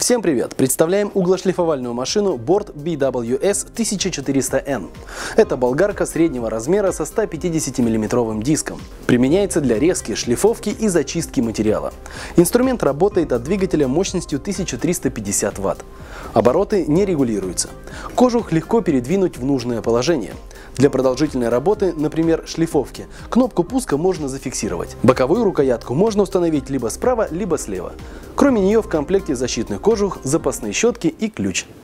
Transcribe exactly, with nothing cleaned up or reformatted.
Всем привет! Представляем углошлифовальную машину Board би дабл ю эс тысяча четыреста эн. Это болгарка среднего размера со ста пятидесятимиллиметровым диском. Применяется для резки, шлифовки и зачистки материала. Инструмент работает от двигателя мощностью тысяча триста пятьдесят ватт. Обороты не регулируются. Кожух легко передвинуть в нужное положение. Для продолжительной работы, например, шлифовки, кнопку пуска можно зафиксировать. Боковую рукоятку можно установить либо справа, либо слева. Кроме нее в комплекте защитный кожух, запасные щетки и ключ.